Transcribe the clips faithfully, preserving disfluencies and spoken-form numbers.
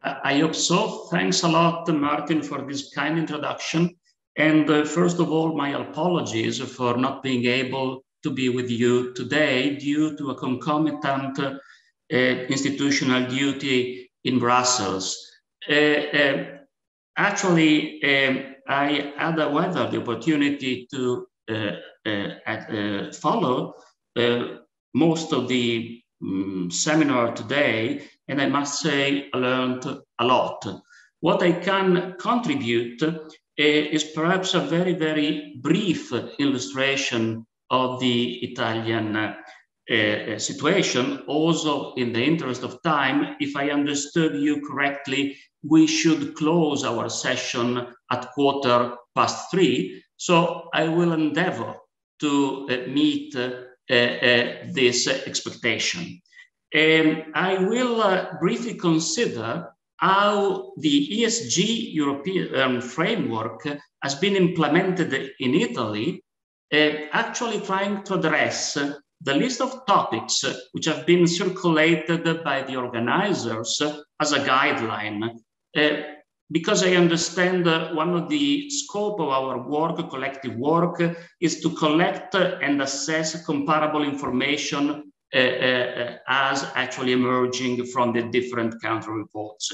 I hope so. Thanks a lot, Martin, for this kind introduction. And uh, first of all, my apologies for not being able to be with you today due to a concomitant uh, institutional duty in Brussels. Uh, uh, actually, um, I had, however, the opportunity to uh, uh, uh, follow uh, most of the um, seminar today, and I must say I learned a lot. What I can contribute uh, is perhaps a very, very brief illustration of the Italian uh, uh, situation. Also, in the interest of time, if I understood you correctly, we should close our session at quarter past three. So I will endeavor to uh, meet uh, uh, uh, this uh, expectation. Um, I will uh, briefly consider how the E S G European um, framework has been implemented in Italy, uh, actually trying to address uh, the list of topics uh, which have been circulated by the organizers uh, as a guideline. Uh, because I understand uh, one of the scope of our work, collective work, uh, is to collect uh, and assess comparable information Uh, uh, as actually emerging from the different country reports.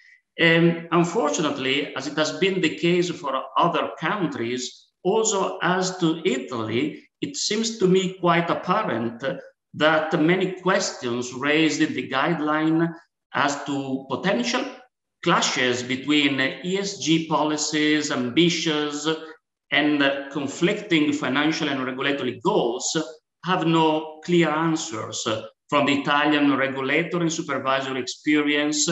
Um, unfortunately, as it has been the case for other countries, also as to Italy, it seems to me quite apparent that many questions raised in the guideline as to potential clashes between E S G policies, ambitious and conflicting financial and regulatory goals have no clear answers from the Italian regulatory and supervisory experience,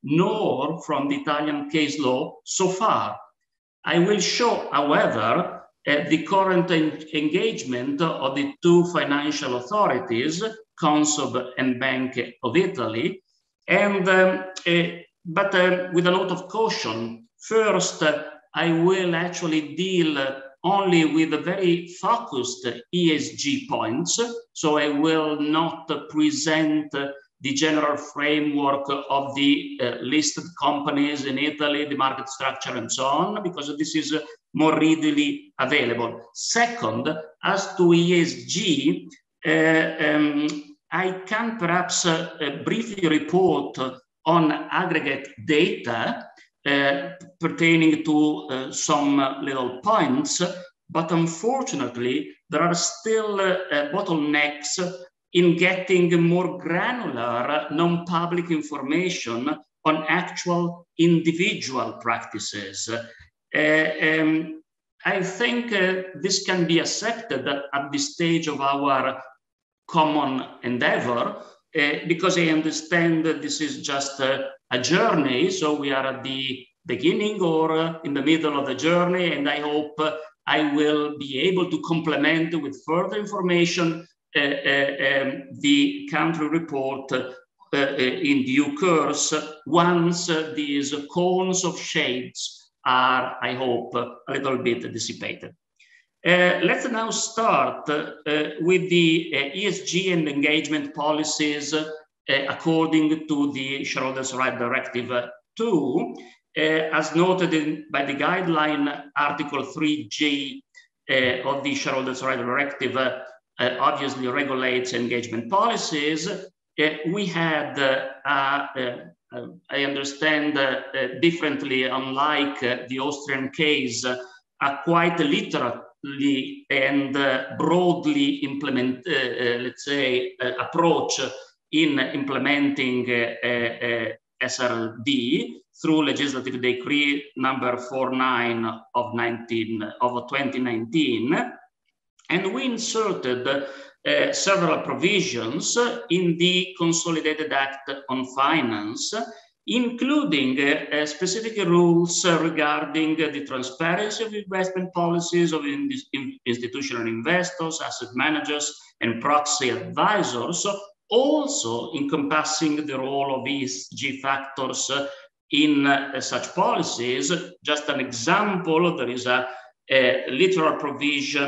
nor from the Italian case law so far. I will show, however, uh, the current en engagement of the two financial authorities, Consob and Bank of Italy, and um, uh, but uh, with a note of caution. First, uh, I will actually deal uh, only with the very focused E S G points. So I will not uh, present uh, the general framework of the uh, listed companies in Italy, the market structure and so on, because this is uh, more readily available. Second, as to E S G, uh, um, I can perhaps uh, uh, briefly report on aggregate data Uh, pertaining to uh, some uh, little points, but unfortunately, there are still uh, uh, bottlenecks in getting more granular, non-public information on actual individual practices. Uh, um, I think uh, this can be accepted at this stage of our common endeavor, uh, because I understand that this is just uh, a journey, so we are at the beginning or uh, in the middle of the journey, and I hope uh, I will be able to complement with further information uh, uh, um, the country report uh, uh, in due course once uh, these cones of shades are, I hope, a little bit dissipated. Uh, let's now start uh, with the uh, E S G and engagement policies uh, according to the Shareholders' Rights Directive uh, two, uh, as noted in, by the guideline Article three G uh, of the Shareholders' Rights Directive, uh, uh, obviously regulates engagement policies. Uh, we had, uh, uh, uh, I understand uh, uh, differently, unlike uh, the Austrian case, uh, a quite literal and uh, broadly implement, uh, uh, let's say, uh, approach in implementing uh, uh, S R L D through legislative decree number forty-nine of twenty nineteen, and we inserted uh, several provisions in the Consolidated Act on Finance, including uh, specific rules uh, regarding uh, the transparency of investment policies of in in institutional investors, asset managers, and proxy advisors, also encompassing the role of E S G factors uh, in uh, such policies. Just an example, there is a, a literal provision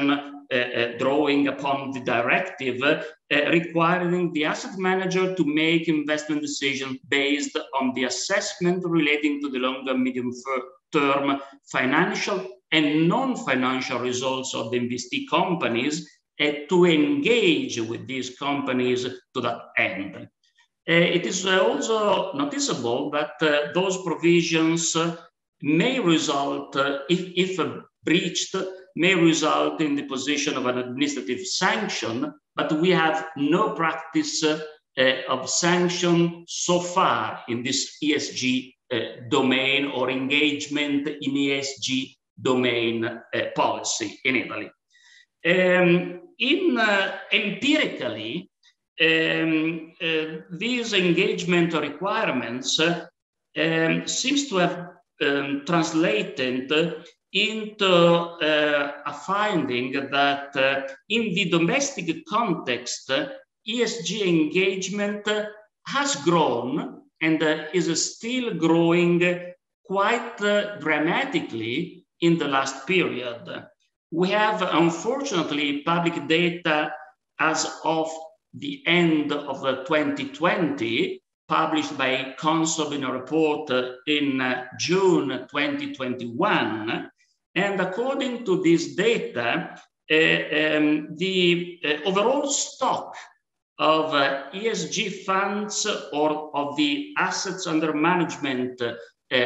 uh, uh, drawing upon the directive uh, uh, requiring the asset manager to make investment decisions based on the assessment relating to the longer medium term financial and non-financial results of the investee companies, and to engage with these companies to that end. Uh, it is also noticeable that uh, those provisions uh, may result, uh, if, if uh, breached, may result in the position of an administrative sanction, but we have no practice uh, uh, of sanction so far in this E S G uh, domain or engagement in E S G domain uh, policy in Italy. Um, in uh, empirically, um, uh, these engagement requirements uh, um, seems to have um, translated into uh, a finding that uh, in the domestic context, uh, E S G engagement uh, has grown and uh, is still growing quite uh, dramatically in the last period. We have, unfortunately, public data as of the end of uh, twenty twenty, published by Consob in a report uh, in uh, June twenty twenty-one. And according to this data, uh, um, the uh, overall stock of uh, E S G funds or of the assets under management uh,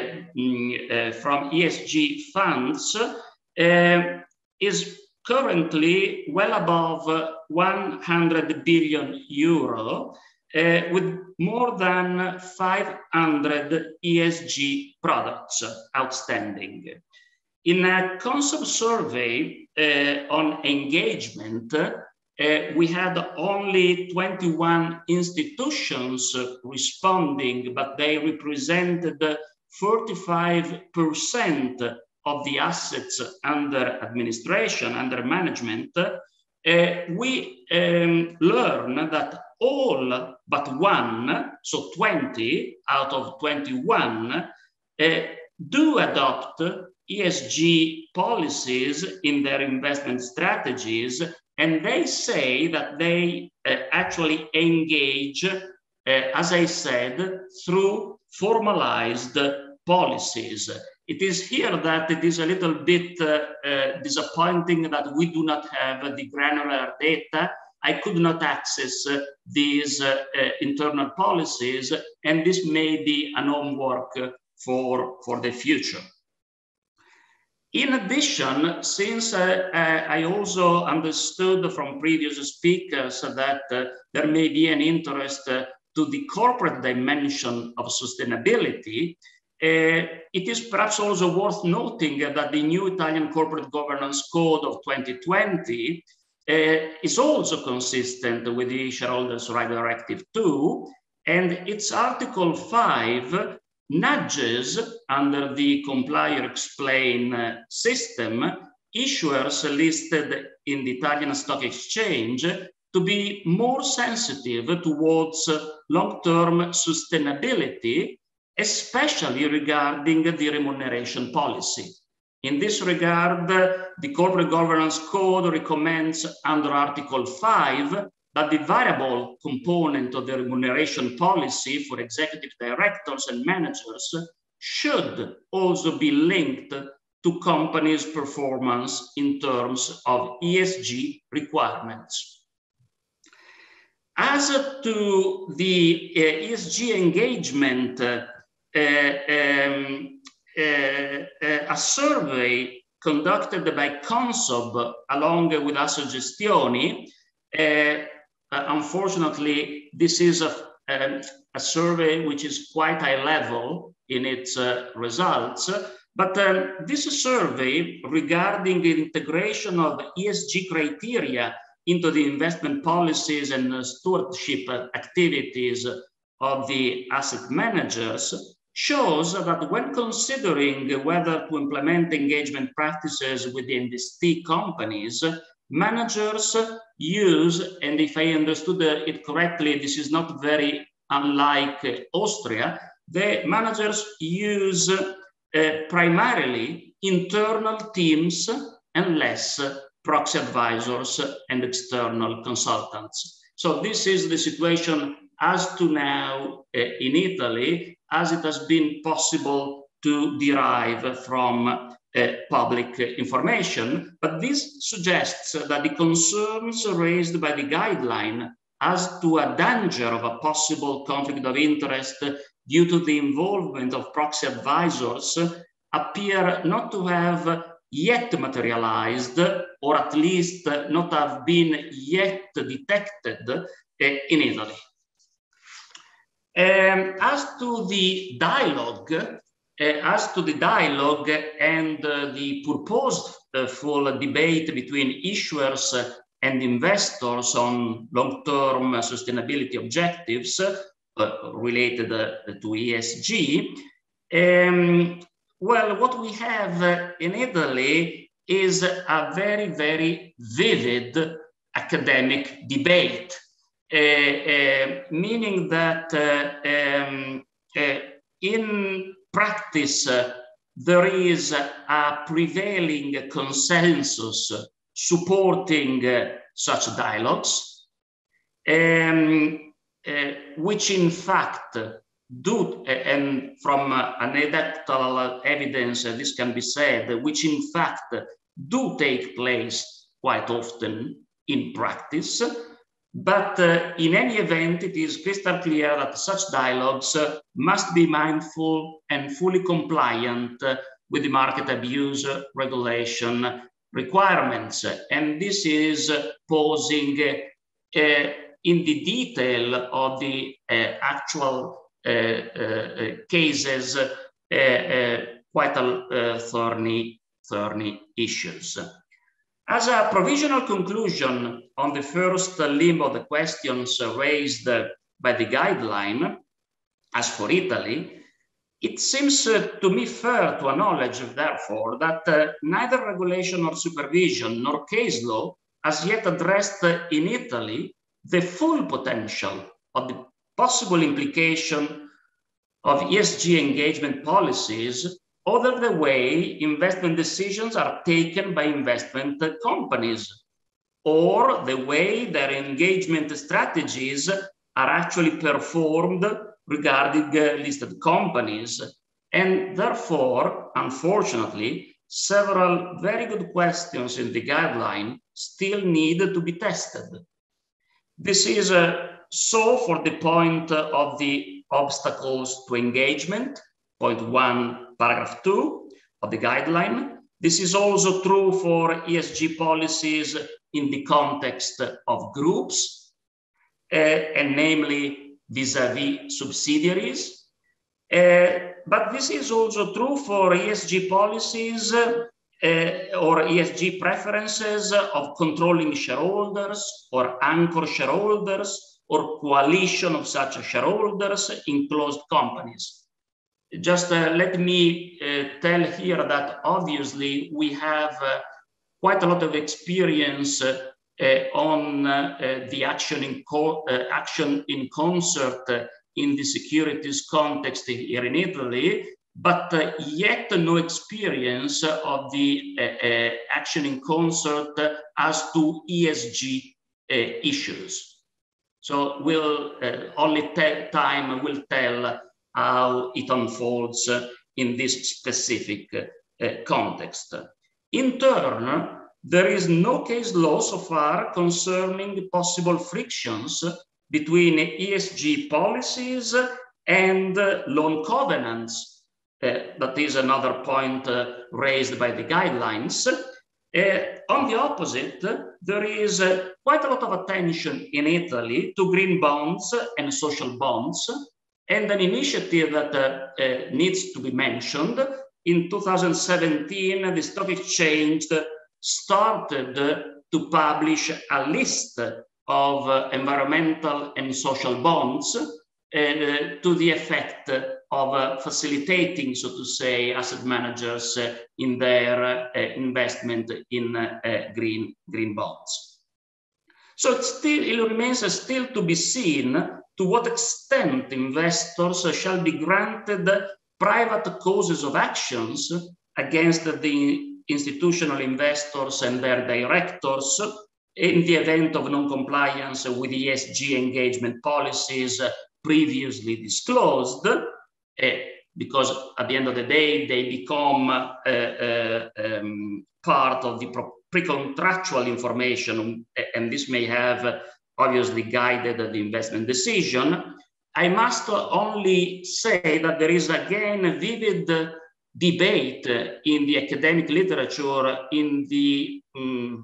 uh, from E S G funds uh, is currently well above uh, one hundred billion euro, uh, with more than five hundred E S G products outstanding. In a Consob survey uh, on engagement, uh, we had only twenty-one institutions uh, responding, but they represented forty-five percent of the assets under administration, under management. Uh, we um, learn that all but one, so twenty out of twenty-one, uh, do adopt E S G policies in their investment strategies, and they say that they uh, actually engage, uh, as I said, through formalized policies. It is here that it is a little bit uh, uh, disappointing that we do not have the granular data. I could not access uh, these uh, uh, internal policies, and this may be an homework for, for the future. In addition, since uh, uh, I also understood from previous speakers that uh, there may be an interest uh, to the corporate dimension of sustainability, uh, it is perhaps also worth noting that the new Italian Corporate Governance Code of twenty twenty uh, is also consistent with the Shareholders' Rights Directive two, and its Article five nudges under the comply or explain uh, system issuers listed in the Italian Stock Exchange to be more sensitive towards uh, long-term sustainability, especially regarding the remuneration policy. In this regard, the Corporate Governance Code recommends under Article five that the variable component of the remuneration policy for executive directors and managers should also be linked to companies' performance in terms of E S G requirements. As to the uh, E S G engagement, uh, um, uh, uh, a survey conducted by Consob along with Assogestioni, uh, Uh, unfortunately, this is a, a, a survey which is quite high level in its uh, results, but um, this survey regarding the integration of E S G criteria into the investment policies and uh, stewardship activities of the asset managers shows that when considering whether to implement engagement practices with the investee companies, managers use, and if I understood it correctly, this is not very unlike uh, Austria, the managers use uh, primarily internal teams and less proxy advisors and external consultants. So this is the situation as to now uh, in Italy, as it has been possible to derive from uh, public information. But this suggests that the concerns raised by the guideline as to a danger of a possible conflict of interest due to the involvement of proxy advisors appear not to have yet materialized, or at least not have been yet detected uh, in Italy. Um, as to the dialogue, uh, as to the dialogue and uh, the purposed uh, full debate between issuers and investors on long-term sustainability objectives uh, related uh, to E S G, um, well, what we have uh, in Italy is a very, very vivid academic debate. Uh, uh, meaning that uh, um, uh, in practice, uh, there is a prevailing consensus supporting uh, such dialogues, um, uh, which in fact do, uh, and from uh, anecdotal evidence uh, this can be said, which in fact do take place quite often in practice. But uh, in any event, it is crystal clear that such dialogues uh, must be mindful and fully compliant uh, with the market abuse uh, regulation requirements. And this is uh, posing uh, uh, in the detail of the uh, actual uh, uh, cases uh, uh, quite a uh, thorny, thorny issues. As a provisional conclusion on the first limb of the questions raised by the guideline, as for Italy, it seems uh, to me fair to acknowledge, therefore, that uh, neither regulation nor supervision nor case law has yet addressed uh, in Italy the full potential of the possible implication of E S G engagement policies, other the way investment decisions are taken by investment companies, or the way their engagement strategies are actually performed regarding uh, listed companies. And therefore, unfortunately, several very good questions in the guideline still need to be tested. This is uh, so for the point uh, of the obstacles to engagement, point one, paragraph two of the guideline. This is also true for E S G policies in the context of groups, uh, and namely vis-a-vis subsidiaries. Uh, but this is also true for E S G policies uh, or E S G preferences of controlling shareholders or anchor shareholders or coalition of such shareholders in closed companies. Just uh, let me uh, tell here that obviously we have uh, quite a lot of experience uh, uh, on uh, uh, the action in, co uh, action in concert uh, in the securities context here in Italy, but uh, yet no experience of the uh, uh, action in concert uh, as to E S G uh, issues. So we'll, uh, only time will tell how it unfolds uh, in this specific uh, context. In turn, there is no case law so far concerning possible frictions between E S G policies and uh, loan covenants. Uh, that is another point uh, raised by the guidelines. Uh, on the opposite, there is uh, quite a lot of attention in Italy to green bonds and social bonds. And an initiative that uh, uh, needs to be mentioned, in two thousand seventeen, the stock exchange started to publish a list of uh, environmental and social bonds uh, to the effect of uh, facilitating, so to say, asset managers uh, in their uh, investment in uh, uh, green, green bonds. So it still it remains uh, still to be seen to what extent investors shall be granted private causes of actions against the institutional investors and their directors in the event of non-compliance with E S G engagement policies previously disclosed, uh, because at the end of the day, they become uh, uh, um, part of the pre-contractual information, and this may have obviously guided the investment decision. I must only say that there is again a vivid debate in the academic literature in the um,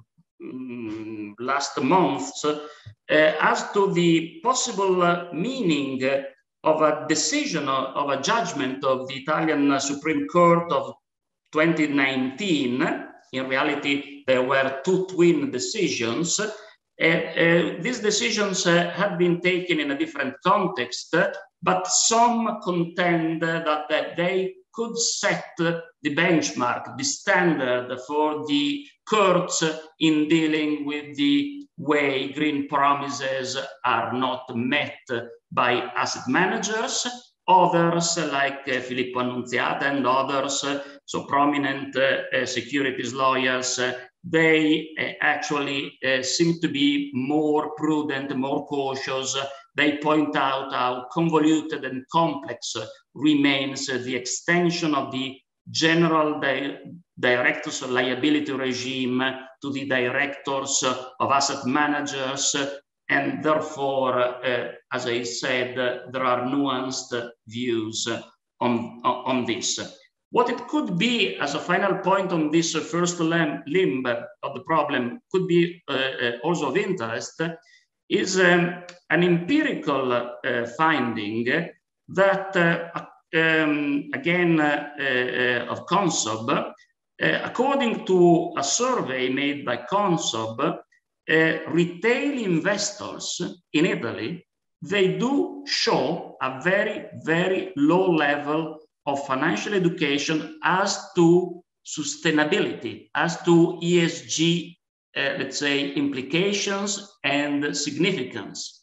um, last months uh, as to the possible uh, meaning of a decision, of, of a judgment of the Italian Supreme Court of twenty nineteen. In reality, there were two twin decisions. Uh, uh, these decisions uh, have been taken in a different context, uh, but some contend uh, that uh, they could set uh, the benchmark, the standard for the courts uh, in dealing with the way green promises are not met uh, by asset managers. Others, uh, like uh, Filippo Annunziata and others, uh, so prominent uh, uh, securities lawyers, uh, they uh, actually uh, seem to be more prudent, more cautious. They point out how convoluted and complex uh, remains uh, the extension of the general di directors of liability regime to the directors uh, of asset managers. Uh, and therefore, uh, as I said, uh, there are nuanced uh, views uh, on, on this. What it could be as a final point on this uh, first limb, limb of the problem could be uh, uh, also of interest is um, an empirical uh, finding that, uh, um, again, uh, uh, of Consob, uh, according to a survey made by Consob, uh, retail investors in Italy, they do show a very, very low level of financial education as to sustainability, as to E S G, uh, let's say, implications and significance.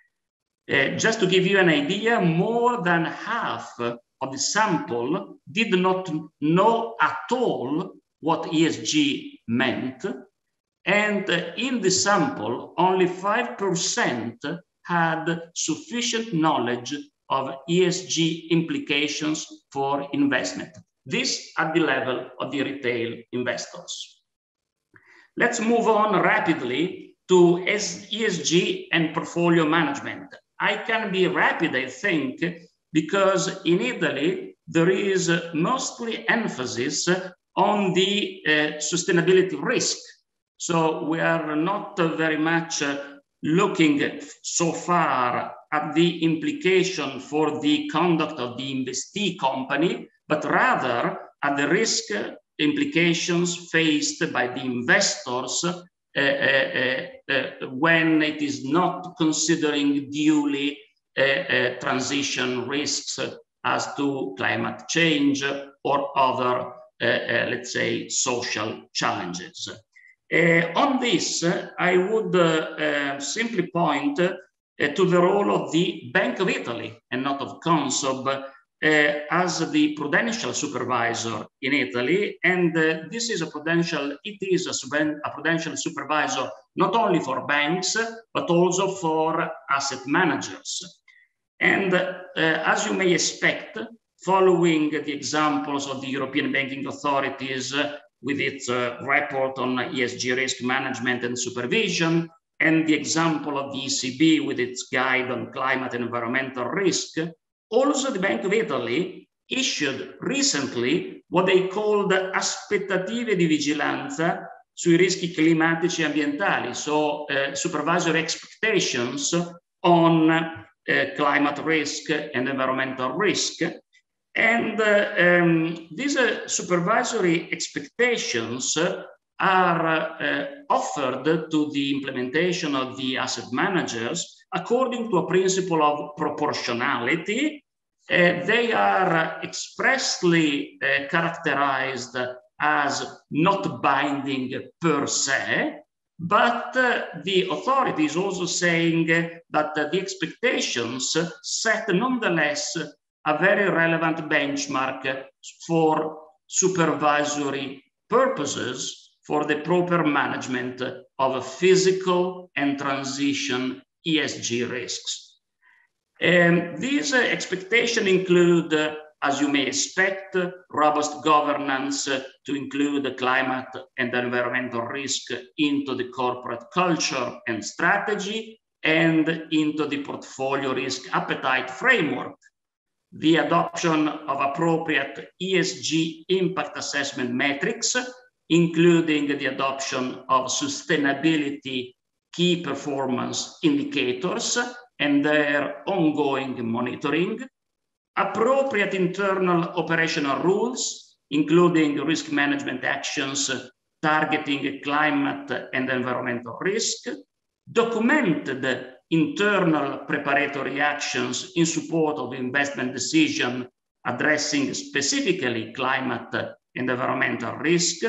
Uh, just to give you an idea, more than half of the sample did not know at all what E S G meant. And uh, in the sample, only five percent had sufficient knowledge of E S G implications for investment. This at the level of the retail investors. Let's move on rapidly to E S G and portfolio management. I can be rapid, I think, because in Italy, there is mostly emphasis on the uh, sustainability risk. So we are not uh, very much uh, looking so far at the implication for the conduct of the investee company, but rather at the risk implications faced by the investors uh, uh, uh, uh, when it is not considering duly uh, uh, transition risks as to climate change or other, uh, uh, let's say, social challenges. Uh, on this, uh, I would uh, uh, simply point uh, to the role of the Bank of Italy and not of Consob uh, as the prudential supervisor in Italy. And uh, this is a prudential, it is a, a prudential supervisor not only for banks, but also for asset managers. And uh, as you may expect, following the examples of the European banking authorities uh, with its uh, report on E S G risk management and supervision, and the example of the E C B with its guide on climate and environmental risk, also the Bank of Italy issued recently what they called aspettative di vigilanza sui rischi climatici e ambientali, so uh, supervisory expectations on uh, climate risk and environmental risk. And uh, um, these uh, supervisory expectations uh, are uh, offered to the implementation of the asset managers according to a principle of proportionality. Uh, they are expressly uh, characterized as not binding per se, but uh, the authority is also saying that uh, the expectations set nonetheless a very relevant benchmark for supervisory purposes for the proper management of physical and transition E S G risks. Um, these uh, expectations include, uh, as you may expect, uh, robust governance uh, to include the climate and environmental risk into the corporate culture and strategy and into the portfolio risk appetite framework, the adoption of appropriate E S G impact assessment metrics, including the adoption of sustainability key performance indicators and their ongoing monitoring, appropriate internal operational rules, including risk management actions targeting climate and environmental risk, documented internal preparatory actions in support of investment decision addressing specifically climate and environmental risk,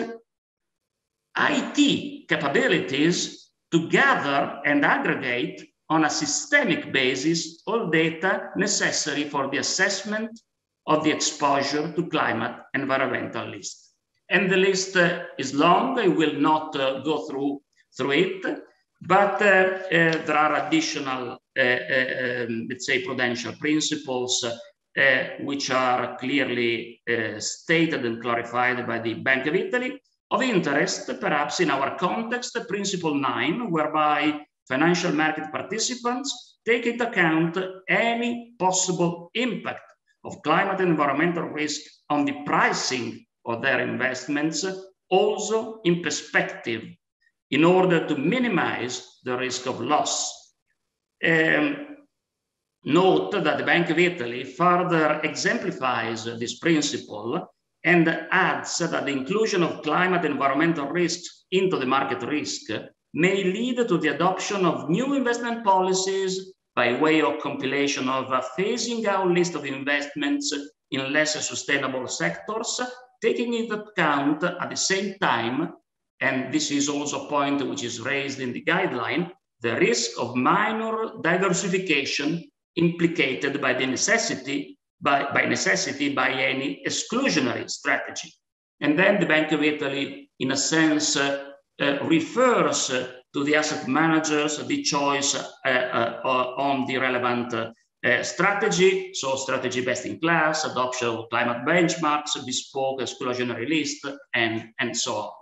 I T capabilities to gather and aggregate on a systemic basis all data necessary for the assessment of the exposure to climate and environmental risk. And the list uh, is long. I will not uh, go through, through it, but uh, uh, there are additional, uh, uh, um, let's say, prudential principles uh, which are clearly uh, stated and clarified by the Bank of Italy. Of interest, perhaps in our context, principle nine, whereby financial market participants take into account any possible impact of climate and environmental risk on the pricing of their investments, also in perspective, in order to minimize the risk of loss. Um, note that the Bank of Italy further exemplifies this principle and adds that the inclusion of climate and environmental risks into the market risk may lead to the adoption of new investment policies by way of compilation of a phasing out list of investments in less sustainable sectors, taking into account at the same time, and this is also a point which is raised in the guideline, the risk of minor diversification implicated by the necessity By, by necessity by any exclusionary strategy. And then the Bank of Italy, in a sense, uh, uh, refers uh, to the asset managers the choice uh, uh, on the relevant uh, uh, strategy, so strategy best in class, adoption of climate benchmarks, bespoke exclusionary list, and, and so on.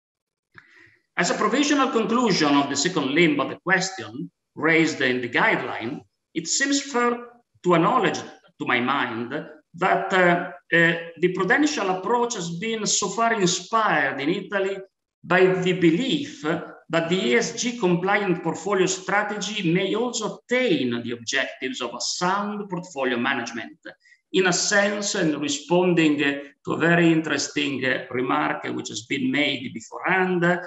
As a provisional conclusion of the second limb of the question raised in the guideline, it seems fair to acknowledge to my mind, that uh, uh, the prudential approach has been so far inspired in Italy by the belief that the E S G compliant portfolio strategy may also attain the objectives of a sound portfolio management. In a sense, and responding to a very interesting remark which has been made beforehand, uh,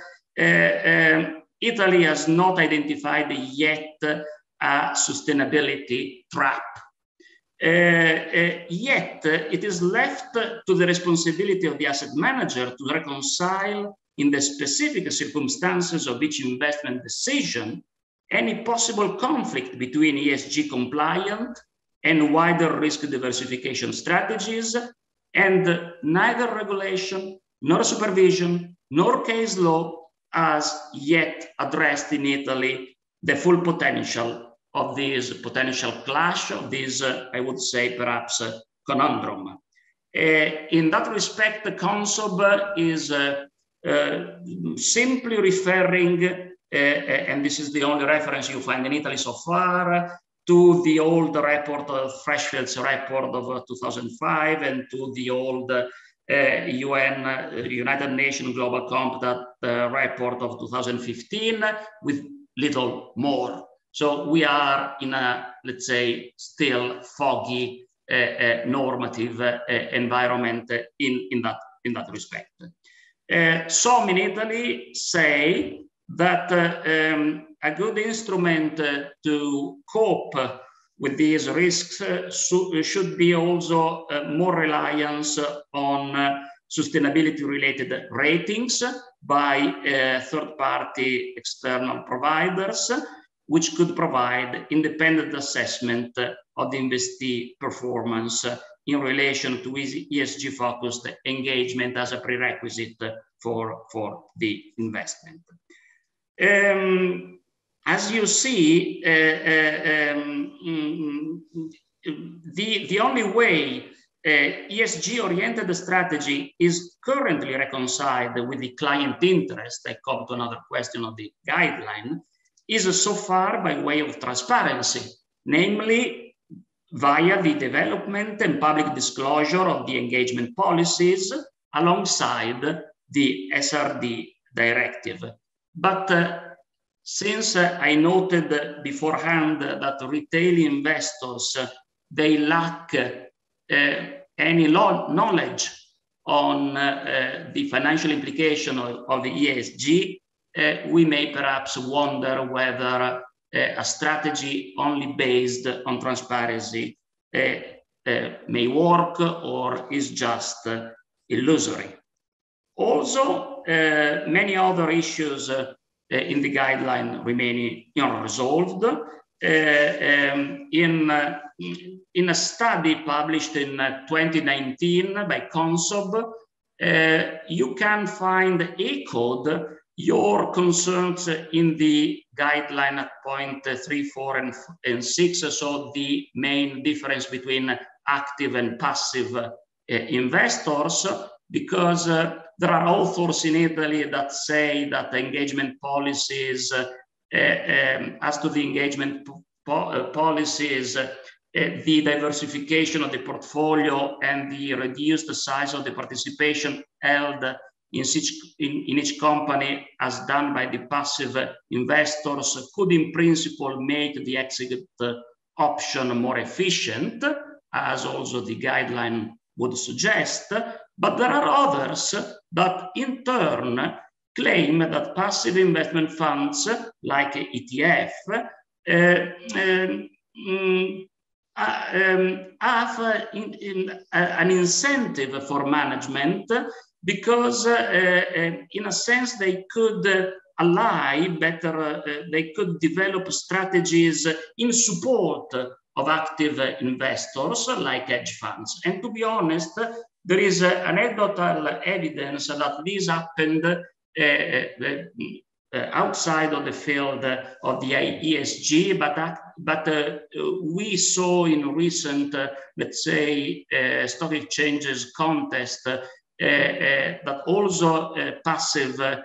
uh, Italy has not identified yet a sustainability trap. Uh, uh, yet, uh, it is left to the responsibility of the asset manager to reconcile in the specific circumstances of each investment decision any possible conflict between E S G compliant and wider risk diversification strategies, and neither regulation, nor supervision, nor case law has yet addressed in Italy the full potential of this potential clash, of this, uh, I would say, perhaps uh, conundrum. Uh, in that respect, the CONSOB is uh, uh, simply referring, uh, and this is the only reference you find in Italy so far, to the old report, uh, Freshfield's report of uh, two thousand five, and to the old uh, U N, uh, United Nations Global Compact uh, report of two thousand fifteen, with little more. So we are in a, let's say, still foggy uh, uh, normative uh, environment in, in, that, in that respect. Uh, some in Italy say that uh, um, a good instrument uh, to cope with these risks uh, so, should be also uh, more reliance on uh, sustainability-related ratings by uh, third-party external providers, which could provide independent assessment of the investee performance in relation to E S G-focused engagement as a prerequisite for, for the investment. Um, as you see, uh, uh, um, the, the only way uh, E S G-oriented strategy is currently reconciled with the client interest, I come to another question of the guideline, is so far by way of transparency, namely via the development and public disclosure of the engagement policies alongside the S R D directive. But uh, since uh, I noted beforehand that retail investors, uh, they lack uh, any knowledge on uh, uh, the financial implication of, of the E S G, uh, we may perhaps wonder whether uh, a strategy only based on transparency uh, uh, may work or is just uh, illusory. Also, uh, many other issues uh, in the guideline remaining unresolved. Uh, um, in, uh, in a study published in uh, twenty nineteen by Consob, uh, you can find echoed your concerns in the guideline at point three, four, and, and six. So the main difference between active and passive uh, investors, because uh, there are authors in Italy that say that engagement policies, uh, uh, um, as to the engagement po uh, policies, uh, the diversification of the portfolio and the reduced size of the participation held in each, in, in each company as done by the passive investors could in principle make the exit option more efficient, as also the guideline would suggest. But there are others that in turn claim that passive investment funds like E T F uh, um, uh, um, have uh, in, in, uh, an incentive for management because uh, uh, in a sense they could uh, ally better, uh, they could develop strategies in support of active investors like hedge funds. And to be honest, there is uh, anecdotal evidence that this happened uh, uh, outside of the field of the E S G, but, uh, but uh, we saw in recent, uh, let's say, uh, stock exchanges contest uh, uh, that also uh, passive uh,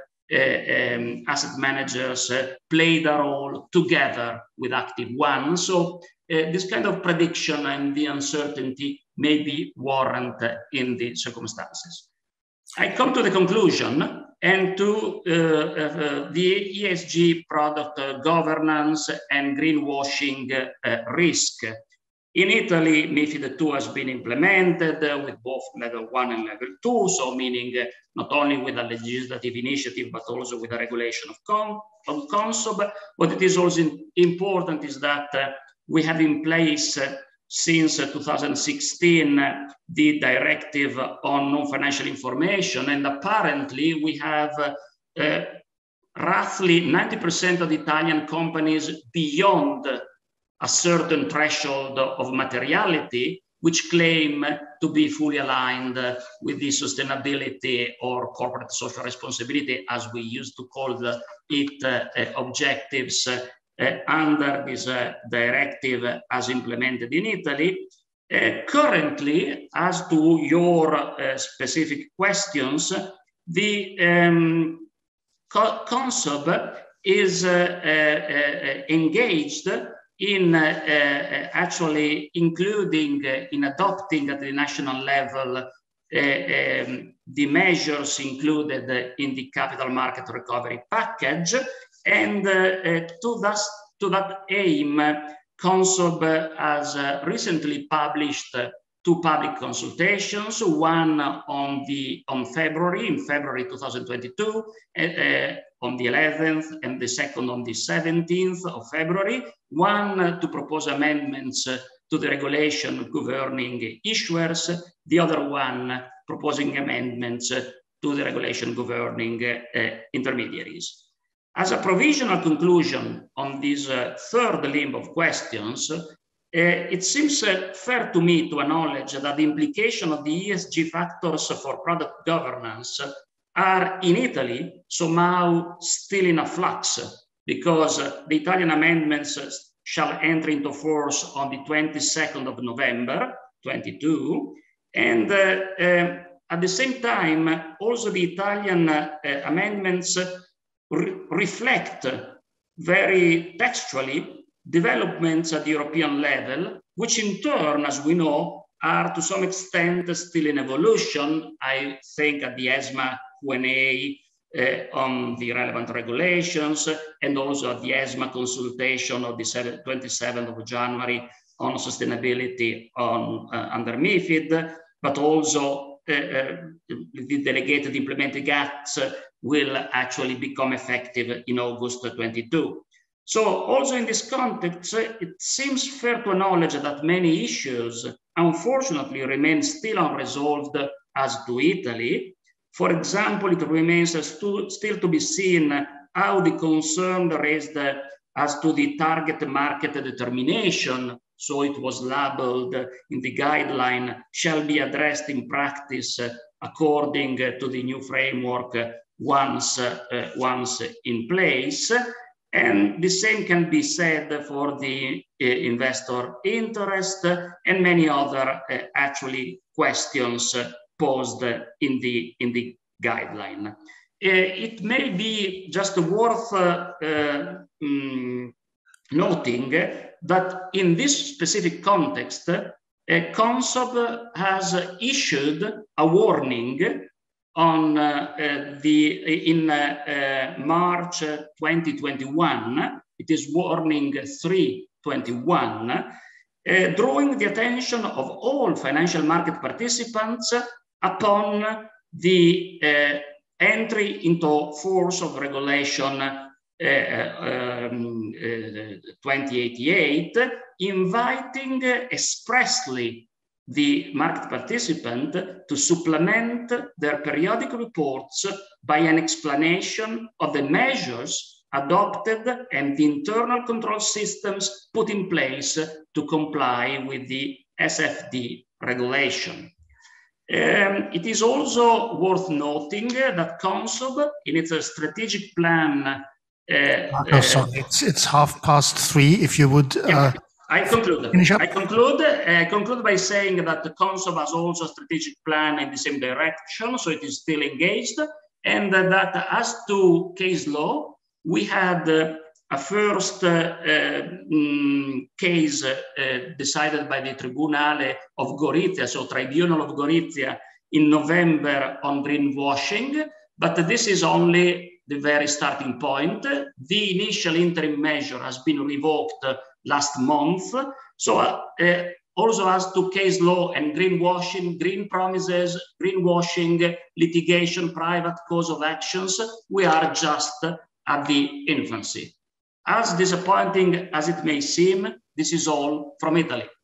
um, asset managers uh, played a role together with active ones. So uh, this kind of prediction and the uncertainty may be warranted in the circumstances. I come to the conclusion and to uh, uh, the E S G product uh, governance and greenwashing uh, risk. In Italy, MiFID two has been implemented uh, with both level one and level two, so meaning uh, not only with a legislative initiative, but also with a regulation of, con of Consob. What it is also important is that uh, we have in place uh, since uh, two thousand sixteen, uh, the directive on non-financial information, and apparently we have uh, uh, roughly ninety percent of Italian companies beyond a certain threshold of materiality, which claim to be fully aligned uh, with the sustainability or corporate social responsibility, as we used to call the, it, uh, uh, objectives uh, Uh, under this uh, directive uh, as implemented in Italy. Uh, currently, as to your uh, specific questions, the um, co Consob is uh, uh, uh, engaged in uh, uh, actually including, uh, in adopting at the national level uh, um, the measures included in the capital market recovery package. And uh, uh, to, that, to that aim, uh, Consob uh, has uh, recently published uh, two public consultations, one on, the, on February, in February two thousand twenty-two, uh, uh, on the eleventh, and the second on the seventeenth of February, one uh, to propose amendments uh, to the regulation governing issuers, the other one uh, proposing amendments uh, to the regulation governing uh, uh, intermediaries. As a provisional conclusion on this uh, third limb of questions, uh, it seems uh, fair to me to acknowledge that the implication of the E S G factors for product governance are in Italy somehow still in a flux, because uh, the Italian amendments uh, shall enter into force on the twenty-second of November twenty-two, and uh, uh, at the same time, also the Italian uh, uh, amendments re reflect very textually developments at the European level, which in turn, as we know, are to some extent still in evolution. I think at the ESMA Q and A uh, on the relevant regulations, and also at the ESMA consultation of the twenty-seventh of January on sustainability on, uh, under MiFID, but also uh, uh, the delegated implementing acts uh, will actually become effective in August twenty-two. So also in this context, it seems fair to acknowledge that many issues, unfortunately, remain still unresolved as to Italy. For example, it remains still to be seen how the concern raised as to the target market determination, so it was labeled in the guideline, shall be addressed in practice according to the new framework once, uh, once in place. And the same can be said for the uh, investor interest and many other uh, actually questions uh, posed in the, in the guideline. Uh, it may be just worth uh, uh, um, noting that in this specific context, uh, CONSOB has issued a warning on uh, uh, the in uh, uh, March twenty twenty-one. It is warning three twenty-one, uh, drawing the attention of all financial market participants upon the uh, entry into force of regulation uh, um, uh, twenty eighty-eight, inviting expressly the market participant to supplement their periodic reports by an explanation of the measures adopted and the internal control systems put in place to comply with the S F D regulation. Um, it is also worth noting that CONSOB, in its uh, strategic plan, uh, Marco, uh, sorry, it's it's half past three. If you would. Yeah. Uh, I conclude. I conclude. I conclude by saying that the CONSOB has also a strategic plan in the same direction, so it is still engaged. And that as to case law, we had uh, a first uh, uh, mm, case uh, decided by the Tribunale of Gorizia, so Tribunal of Gorizia, in November on greenwashing. But this is only the very starting point. The initial interim measure has been revoked last month. So uh, uh, also as to case law and greenwashing, green promises, greenwashing, litigation, private cause of actions, we are just at the infancy. As disappointing as it may seem, this is all from Italy.